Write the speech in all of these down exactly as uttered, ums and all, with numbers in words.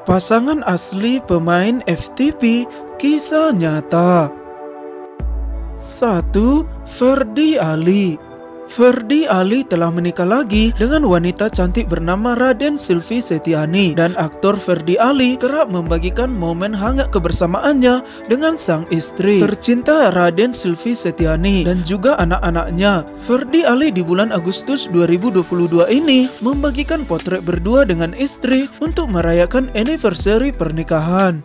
Pasangan asli pemain F T P kisah nyata. satu. Ferdy Ali. Ferdy Ali telah menikah lagi dengan wanita cantik bernama Raden Silvi Setiani, dan aktor Ferdy Ali kerap membagikan momen hangat kebersamaannya dengan sang istri tercinta Raden Silvi Setiani dan juga anak-anaknya. Ferdy Ali di bulan Agustus dua ribu dua puluh dua ini membagikan potret berdua dengan istri untuk merayakan anniversary pernikahan.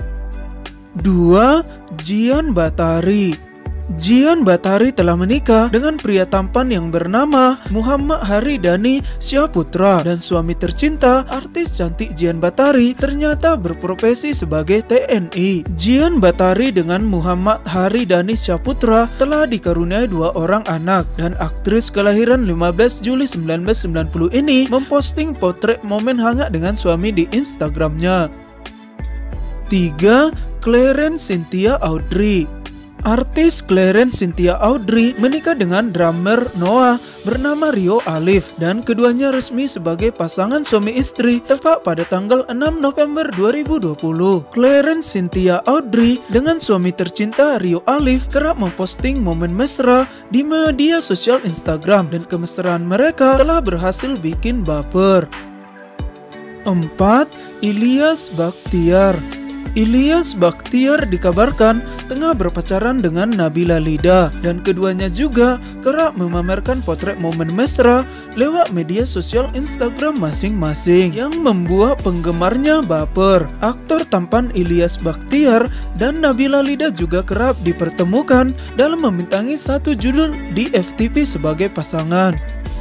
Dua. Jian Batari. Jian Batari telah menikah dengan pria tampan yang bernama Muhammad Haridani Syaputra, dan suami tercinta artis cantik Jian Batari ternyata berprofesi sebagai T N I. Jian Batari dengan Muhammad Haridani Syaputra telah dikaruniai dua orang anak, dan aktris kelahiran lima belas Juli seribu sembilan ratus sembilan puluh ini memposting potret momen hangat dengan suami di Instagramnya. Tiga. Clarence Cynthia Audrey. Artis Clarence Cynthia Audrey menikah dengan drummer Noah bernama Rio Alif, dan keduanya resmi sebagai pasangan suami istri tepat pada tanggal enam November dua ribu dua puluh. Clarence Cynthia Audrey dengan suami tercinta Rio Alif kerap memposting momen mesra di media sosial Instagram, dan kemesraan mereka telah berhasil bikin baper. Empat. Ilyas Bakhtiar. Ilyas Bakhtiar dikabarkan tengah berpacaran dengan Nabila Lida, dan keduanya juga kerap memamerkan potret momen mesra lewat media sosial Instagram masing-masing yang membuat penggemarnya baper. Aktor tampan Ilyas Bakhtiar dan Nabila Lida juga kerap dipertemukan dalam membintangi satu judul di F T P sebagai pasangan.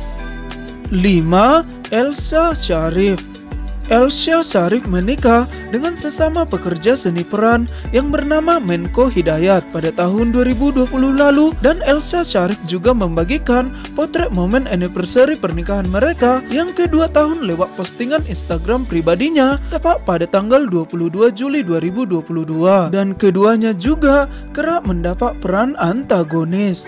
Lima. Elsa Sharif. Elsa Sharif menikah dengan sesama pekerja seni peran yang bernama Menko Hidayat pada tahun dua ribu dua puluh lalu, dan Elsa Sharif juga membagikan potret momen anniversary pernikahan mereka yang kedua tahun lewat postingan Instagram pribadinya tepat pada tanggal dua puluh dua Juli dua ribu dua puluh dua, dan keduanya juga kerap mendapat peran antagonis.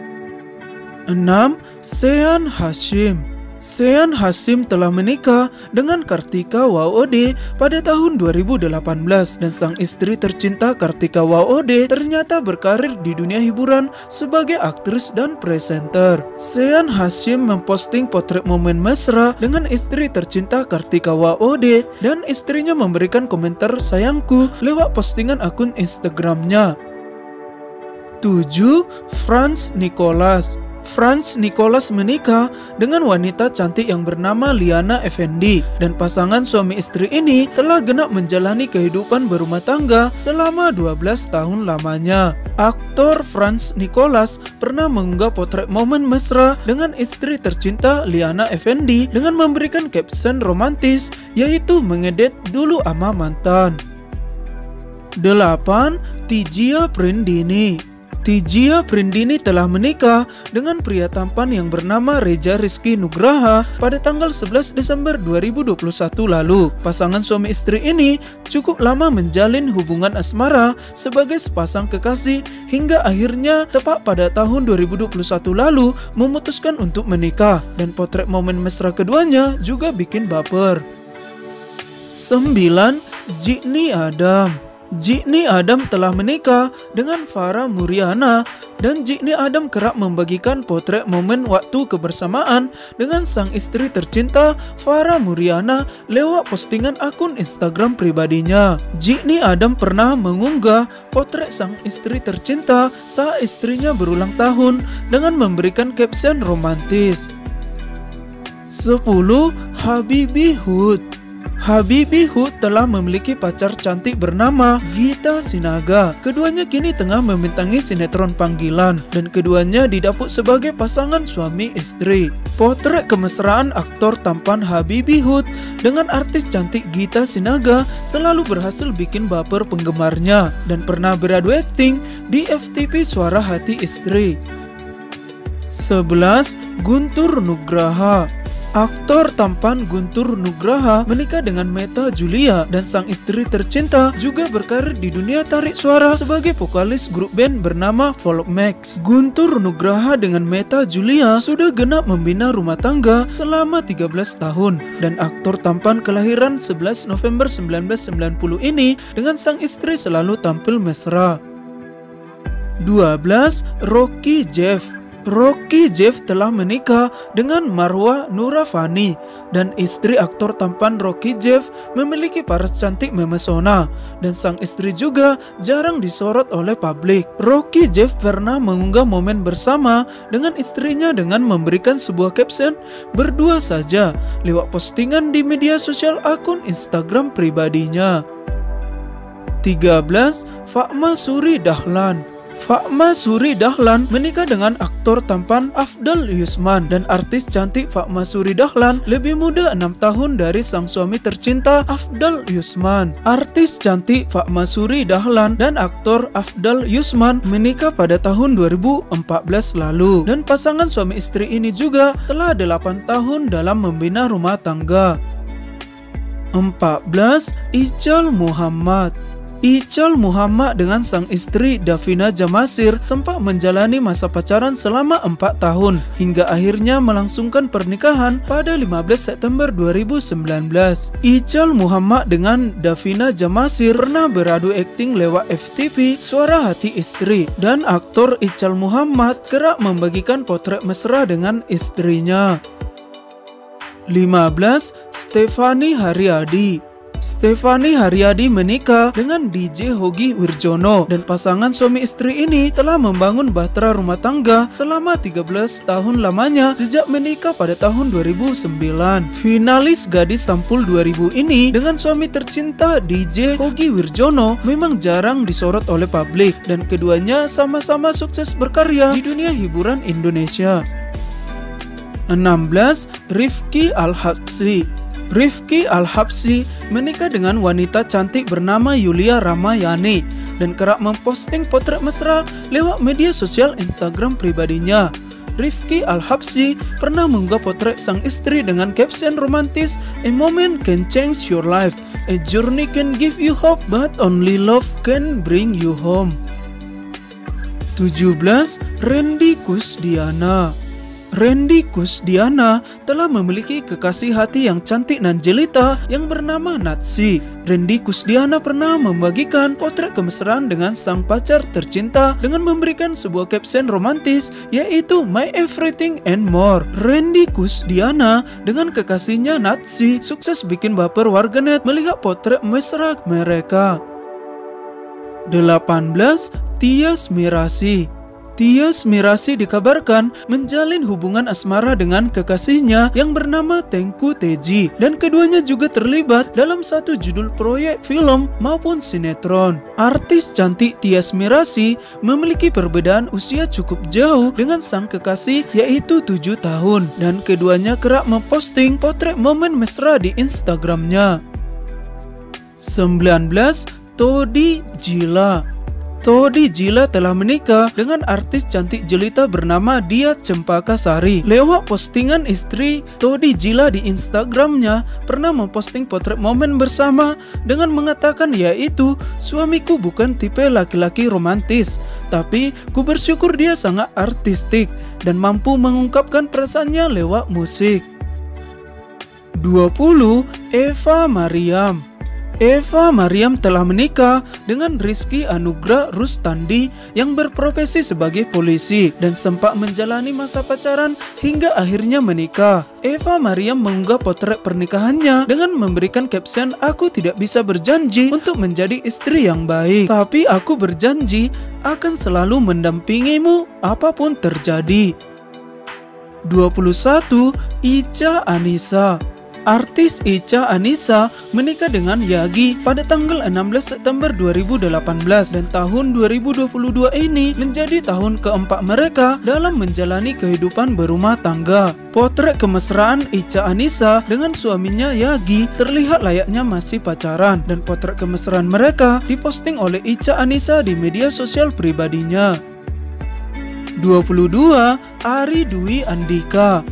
Enam. Sean Hashim. Sean Hashim telah menikah dengan Kartika Waode pada tahun dua ribu delapan belas, dan sang istri tercinta Kartika Waode ternyata berkarir di dunia hiburan sebagai aktris dan presenter. Sean Hashim memposting potret momen mesra dengan istri tercinta Kartika Waode, dan istrinya memberikan komentar sayangku lewat postingan akun Instagramnya. Tujuh. Franz Nicholas. Franz Nicholas menikah dengan wanita cantik yang bernama Liana Effendi, dan pasangan suami istri ini telah genap menjalani kehidupan berumah tangga selama dua belas tahun lamanya. Aktor Franz Nicholas pernah mengunggah potret momen mesra dengan istri tercinta Liana Effendi dengan memberikan caption romantis, yaitu "mengedit dulu ama mantan". Delapan. Tijia Prindini. Tijia Prindini telah menikah dengan pria tampan yang bernama Reza Rizky Nugraha pada tanggal sebelas Desember dua ribu dua puluh satu lalu. Pasangan suami istri ini cukup lama menjalin hubungan asmara sebagai sepasang kekasih hingga akhirnya tepat pada tahun dua ribu dua puluh satu lalu memutuskan untuk menikah, dan potret momen mesra keduanya juga bikin baper. Sembilan. Jikni Adam. Jikni Adam telah menikah dengan Farah Muriana, dan Jikni Adam kerap membagikan potret momen waktu kebersamaan dengan sang istri tercinta Farah Muriana lewat postingan akun Instagram pribadinya. Jikni Adam pernah mengunggah potret sang istri tercinta saat istrinya berulang tahun dengan memberikan caption romantis. Sepuluh. Habibie Hood. Habibie Hood telah memiliki pacar cantik bernama Gita Sinaga. Keduanya kini tengah membintangi sinetron Panggilan, dan keduanya didapuk sebagai pasangan suami istri. Potret kemesraan aktor tampan Habibie Hood dengan artis cantik Gita Sinaga selalu berhasil bikin baper penggemarnya, dan pernah beradu akting di F T P Suara Hati Istri. Sebelas. Guntur Nugraha. Aktor tampan Guntur Nugraha menikah dengan Meta Julia dan sang istri tercinta juga berkarir di dunia tarik suara sebagai vokalis grup band bernama Folkmax. Guntur Nugraha dengan Meta Julia sudah genap membina rumah tangga selama tiga belas tahun, dan aktor tampan kelahiran sebelas November seribu sembilan ratus sembilan puluh ini dengan sang istri selalu tampil mesra. dua belas. Rocky Jeff. Rocky Jeff telah menikah dengan Marwa Nurafani, dan istri aktor tampan Rocky Jeff memiliki paras cantik memesona, dan sang istri juga jarang disorot oleh publik. Rocky Jeff pernah mengunggah momen bersama dengan istrinya dengan memberikan sebuah caption "berdua saja" lewat postingan di media sosial akun Instagram pribadinya. tiga belas. Fatma Suri Dahlan. Fatma Suri Dahlan menikah dengan aktor tampan Afdal Yusman, dan artis cantik Fatma Suri Dahlan lebih muda enam tahun dari sang suami tercinta Afdal Yusman. Artis cantik Fatma Suri Dahlan dan aktor Afdal Yusman menikah pada tahun dua ribu empat belas lalu, dan pasangan suami istri ini juga telah delapan tahun dalam membina rumah tangga. empat belas. Ical Muhammad. Ical Muhammad dengan sang istri Davina Jamasir sempat menjalani masa pacaran selama empat tahun hingga akhirnya melangsungkan pernikahan pada lima belas September dua ribu sembilan belas. Ical Muhammad dengan Davina Jamasir pernah beradu akting lewat F T V Suara Hati Istri, dan aktor Ical Muhammad kerap membagikan potret mesra dengan istrinya. lima belas. Stefani Haryadi. Stefani Haryadi menikah dengan D J Hogi Wirjono, dan pasangan suami istri ini telah membangun bahtera rumah tangga selama tiga belas tahun lamanya sejak menikah pada tahun dua ribu sembilan. Finalis Gadis Sampul dua ribu ini dengan suami tercinta D J Hogi Wirjono memang jarang disorot oleh publik, dan keduanya sama-sama sukses berkarya di dunia hiburan Indonesia. enam belas. Rifki Al-Habsyi. Rifki Al-Habsyi menikah dengan wanita cantik bernama Yulia Ramayani dan kerap memposting potret mesra lewat media sosial Instagram pribadinya. Rifki Al-Habsyi pernah mengunggah potret sang istri dengan caption romantis, "A moment can change your life, a journey can give you hope, but only love can bring you home." tujuh belas. Randy Kusdiana. Randy Kusdiana telah memiliki kekasih hati yang cantik dan jelita yang bernama Natsi. Randy Kusdiana pernah membagikan potret kemesraan dengan sang pacar tercinta dengan memberikan sebuah caption romantis, yaitu "My Everything and More". Randy Kusdiana dengan kekasihnya Natsi sukses bikin baper warganet melihat potret mesra mereka. delapan belas. Tias Mirasih. Tias Mirasih dikabarkan menjalin hubungan asmara dengan kekasihnya yang bernama Tengku Teji, dan keduanya juga terlibat dalam satu judul proyek film maupun sinetron. Artis cantik Tias Mirasih memiliki perbedaan usia cukup jauh dengan sang kekasih, yaitu tujuh tahun, dan keduanya kerap memposting potret momen mesra di Instagramnya. sembilan belas. Todi Jila. Todi Jila telah menikah dengan artis cantik jelita bernama Dia Cempaka Sari. Lewat postingan istri, Todi Jila di Instagramnya pernah memposting potret momen bersama dengan mengatakan, yaitu, "Suamiku bukan tipe laki-laki romantis, tapi ku bersyukur dia sangat artistik dan mampu mengungkapkan perasaannya lewat musik." dua puluh. Eva Mariam. Eva Mariam telah menikah dengan Rizky Anugrah Rustandi yang berprofesi sebagai polisi dan sempat menjalani masa pacaran hingga akhirnya menikah. Eva Mariam mengunggah potret pernikahannya dengan memberikan caption, "Aku tidak bisa berjanji untuk menjadi istri yang baik, tapi aku berjanji akan selalu mendampingimu apapun terjadi." dua puluh satu. Ica Anissa. Artis Ica Anissa menikah dengan Yagi pada tanggal enam belas September dua ribu delapan belas, dan tahun dua ribu dua puluh dua ini menjadi tahun keempat mereka dalam menjalani kehidupan berumah tangga. Potret kemesraan Ica Anissa dengan suaminya Yagi terlihat layaknya masih pacaran, dan potret kemesraan mereka diposting oleh Ica Anissa di media sosial pribadinya. dua puluh dua. Ari Dwi Andika.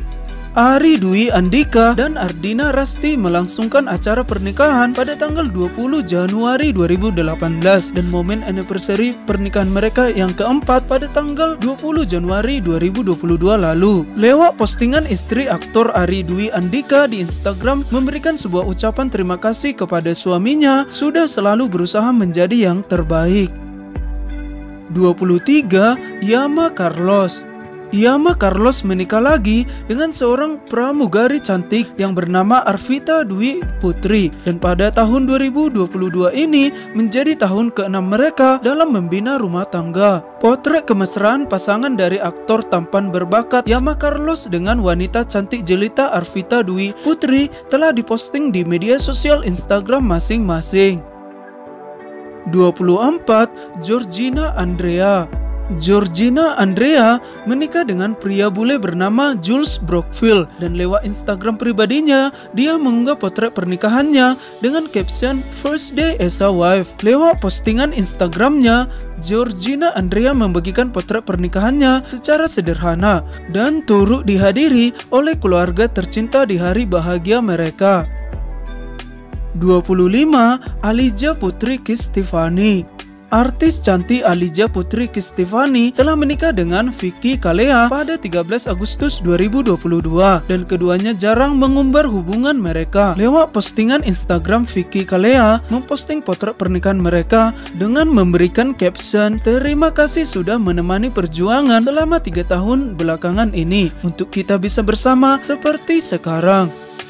Ari Dwi Andika dan Ardina Rasti melangsungkan acara pernikahan pada tanggal dua puluh Januari dua ribu delapan belas dan momen anniversary pernikahan mereka yang keempat pada tanggal dua puluh Januari dua ribu dua puluh dua lalu. Lewat postingan istri aktor Ari Dwi Andika di Instagram memberikan sebuah ucapan terima kasih kepada suaminya sudah selalu berusaha menjadi yang terbaik. dua puluh tiga. Yama Carlos. Yama Carlos menikah lagi dengan seorang pramugari cantik yang bernama Arvita Dwi Putri, dan pada tahun dua ribu dua puluh dua ini menjadi tahun keenam mereka dalam membina rumah tangga. Potret kemesraan pasangan dari aktor tampan berbakat Yama Carlos dengan wanita cantik jelita Arvita Dwi Putri telah diposting di media sosial Instagram masing-masing. dua puluh empat. Georgina Andrea. Georgina Andrea menikah dengan pria bule bernama Jules Brockfield, dan lewat Instagram pribadinya dia mengunggah potret pernikahannya dengan caption "First day as a wife". Lewat postingan Instagramnya, Georgina Andrea membagikan potret pernikahannya secara sederhana dan turut dihadiri oleh keluarga tercinta di hari bahagia mereka. dua puluh lima. Alijah Putri Kistifani. Artis cantik Alijah Putri Kistifani telah menikah dengan Vicky Kalea pada tiga belas Agustus dua ribu dua puluh dua, dan keduanya jarang mengumbar hubungan mereka. Lewat postingan Instagram, Vicky Kalea memposting potret pernikahan mereka dengan memberikan caption "Terima kasih sudah menemani perjuangan selama tiga tahun belakangan ini untuk kita bisa bersama seperti sekarang".